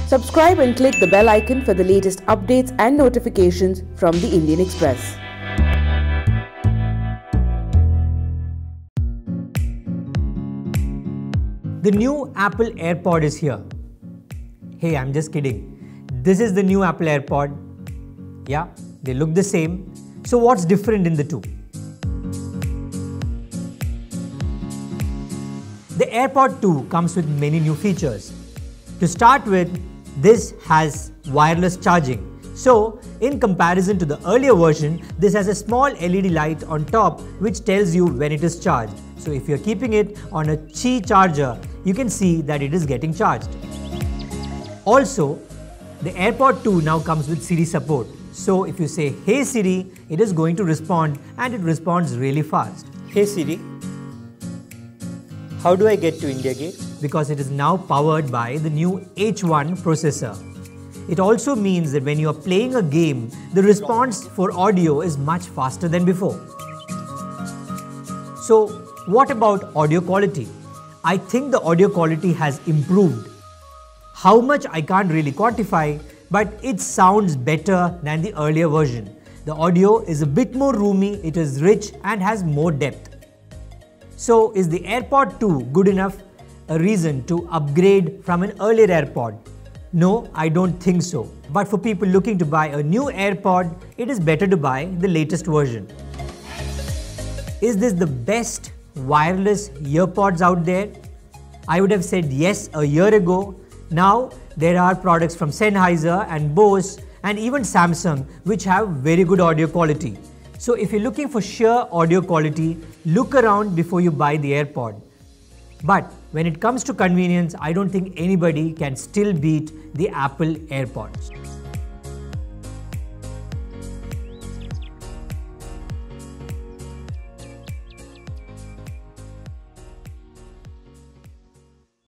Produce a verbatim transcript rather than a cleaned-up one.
Subscribe and click the bell icon for the latest updates and notifications from the Indian Express. The new Apple AirPod is here. Hey, I'm just kidding. This is the new Apple AirPod. Yeah, they look the same. So what's different in the two? The AirPod two comes with many new features. To start with, this has wireless charging. So, in comparison to the earlier version, this has a small L E D light on top which tells you when it is charged. So if you're keeping it on a Qi charger, you can see that it is getting charged. Also, the AirPod two now comes with Siri support. So if you say, "Hey Siri," it is going to respond, and it responds really fast. Hey Siri, how do I get to India Gate? Because it is now powered by the new H one processor. It also means that when you are playing a game, the response for audio is much faster than before. So, what about audio quality? I think the audio quality has improved. How much I can't really quantify, but it sounds better than the earlier version. The audio is a bit more roomy, it is rich and has more depth. So, is the AirPod two good enough a reason to upgrade from an earlier AirPod? No, I don't think so. But for people looking to buy a new AirPod, it is better to buy the latest version. Is this the best wireless earpods out there? I would have said yes a year ago. Now there are products from Sennheiser and Bose and even Samsung which have very good audio quality. So if you're looking for sheer audio quality, look around before you buy the AirPod. But when it comes to convenience, I don't think anybody can still beat the Apple AirPods.